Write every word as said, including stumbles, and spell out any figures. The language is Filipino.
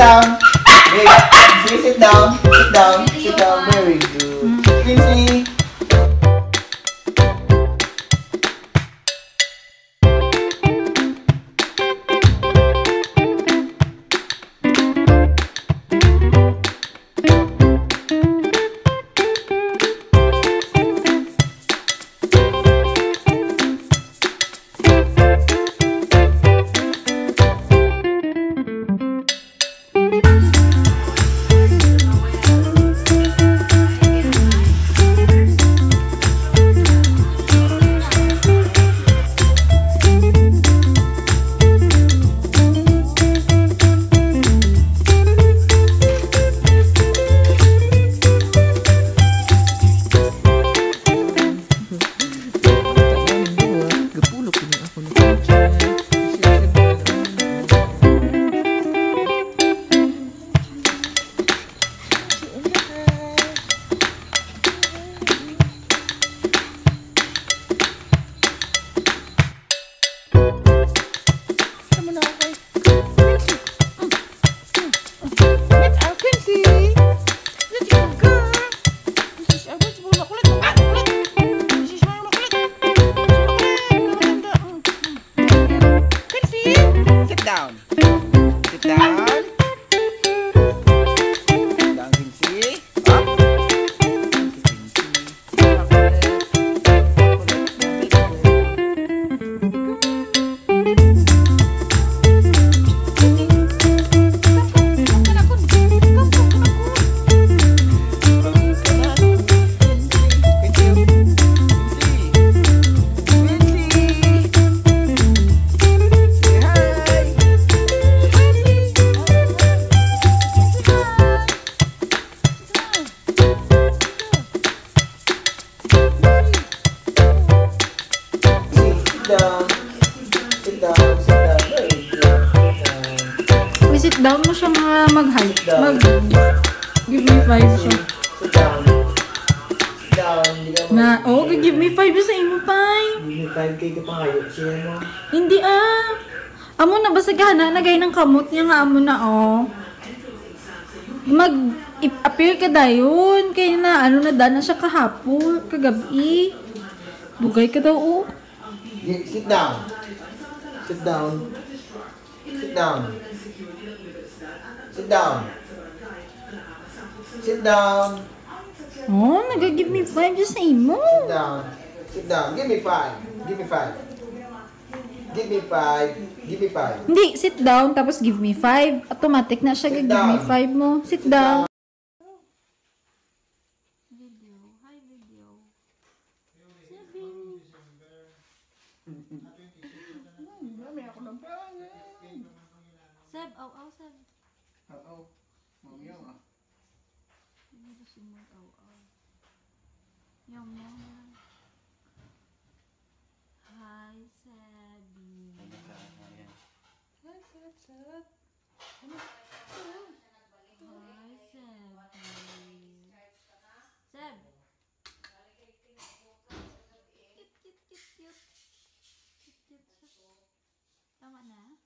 down. Wait, Quincy, sit down. Sit down. Sit down. Very good. Quincy. Sit down mo siya mga mag-hype. Mag give me five siya. Sit down. Sit down. Na, oh, give me five sa imo five. Give me five kay ka pangayo. Siya mo. Hindi ah. Amo na basta gana nagay ng kamot niya nga amo na oh. Mag appear ka dayon kay na ano na dana siya kahapon, kagabi. Bugay ka daw oh. Sit down. Sit down. Sit down. Sit down. Sit down. Oh, nag-give me five just sa imo. Sit down. Sit down. Give me five. Give me five. Give me five. Give me five. Hindi, sit down tapos give me five. Automatic na siya give me five mo. Sit down. Video. Hi video. Seb, aw aw Seb. Aw aw. Mami ah. Ini tu semua aw aw. Yang mana? Hi Sebi. Hi Seb Seb. Hi Sebi. Seb. Kit kit kit kit. Kit kit. Tama na?